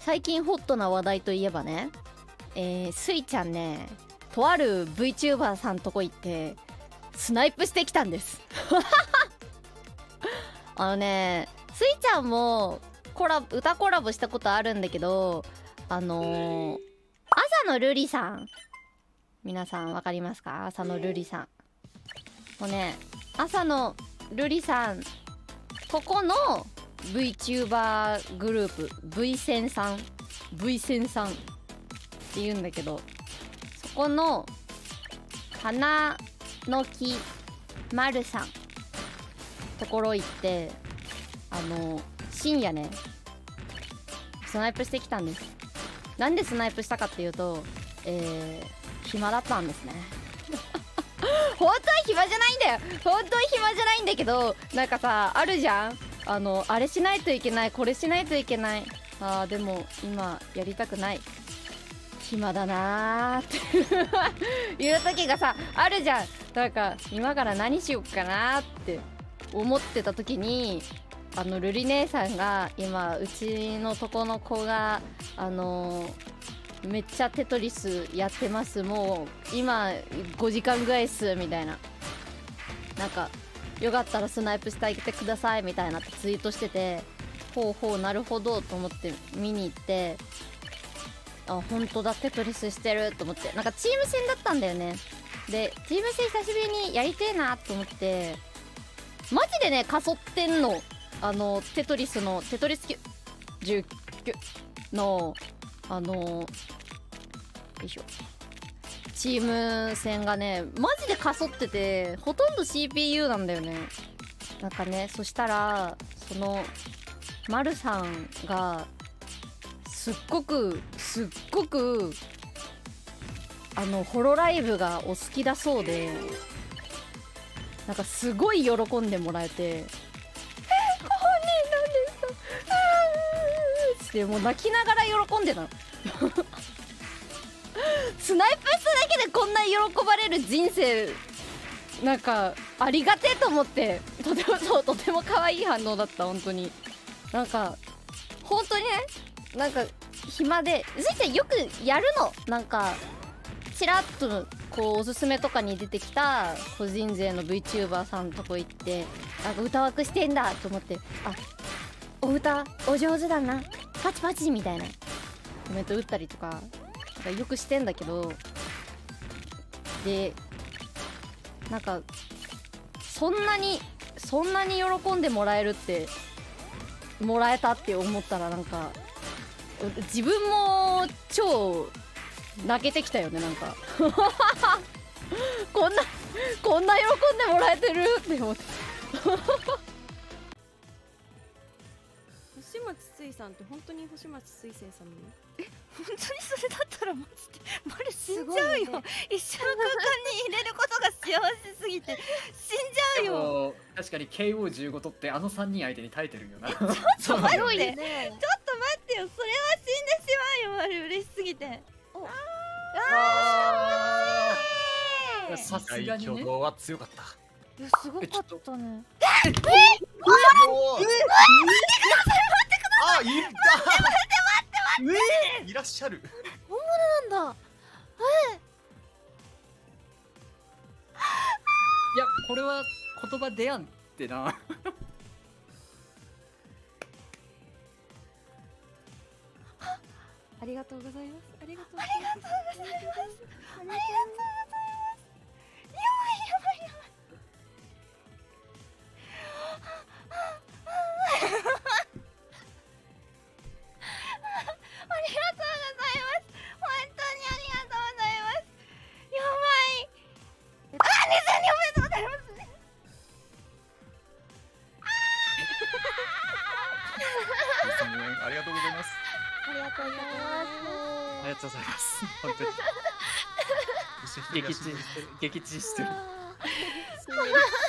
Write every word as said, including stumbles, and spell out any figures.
最近ホットな話題といえばね、えー、スイちゃんね、とある VTuber さんとこ行ってスナイプしてきたんですあのね、スイちゃんもコラ歌コラボしたことあるんだけど、あのー、朝のルリさん、皆さんわかりますか？朝のルリさん。もうね、朝のルリさんここの VTuber グループ V 線さん V 線さんって言うんだけど、そこの花の木まるさんところ行って、あの深夜ねスナイプしてきたんです。なんでスナイプしたかっていうと、えー、暇だったんですね本当は暇じゃないんだよ、本当は暇じゃないんだけど、なんかさあるじゃん、あのあれしないといけない、これしないといけない、あーでも今やりたくない、暇だなーっていう時がさあるじゃん。なんか今から何しよっかなーって思ってた時に、あのルリ姉さんが今うちのとこの子があのー、めっちゃテトリスやってます、もう今ごじかんぐらいっすみたいな、なんかよかったらスナイプしてあげてくださいみたいなツイートしてて、ほうほうなるほどと思って見に行って、あ本当だテトリスしてると思って、なんかチーム戦だったんだよね。でチーム戦久しぶりにやりてえなと思って、マジでねかそってんの、あのテトリスのテトリスじゅうきゅうのあのよいしょチーム戦がねマジでかそってて、ほとんど シーピーユー なんだよね。なんかね、そしたらそのまるさんがすっごくすっごくあのホロライブがお好きだそうで、なんかすごい喜んでもらえて、えー、ご本人なんですかってもう泣きながら喜んでたのスナイプしただけでこんな喜ばれる人生、なんかありがてえと思って、とてもそうとても可愛い反応だった。本当になんか本当にね、なんか暇でスイちゃんよくやるの、なんかチラッとこうおすすめとかに出てきた個人勢の VTuber さんのとこ行って、なんか歌枠してんだと思って、あお歌お上手だなパチパチみたいなコメント打ったりとか、なんかよくしてんだけど、でなんかそんなにそんなに喜んでもらえるってもらえたって思ったら、なんか自分も超泣けてきたよね。なんかこんなこんな喜んでもらえてるって思って星町水さんって本当に星町水星さんなの？え、本当にそれだったらマジでマル死んじゃうよ、ね、一緒の空間に入れることが幸せすぎて死んじゃうよ。 確かに ケーオーじゅうご 取ってあのさんにん相手に耐えてるよな。ちょっと待って、ちょっと待ってよ、それは死んでしまうよ、マル嬉しすぎて。 ああ、さすがにね。 挙動は強かった。 いやすごかったね。 ええええあ、いった。待って待って待って。いらっしゃる。 本物なんだ。ええ。 いや、これは言葉出やんってな。 ありがとうございます。ありがとうございます。ありがとうございます。ありがとうございます。やばいやばいやばい。ありがとうございます。本当にありがとうございます。やばい。あ、にせんにんおめでとうございます。 ありがとうございます。 ありがとうございます。 ありがとうございます。本当に。激地激地してる。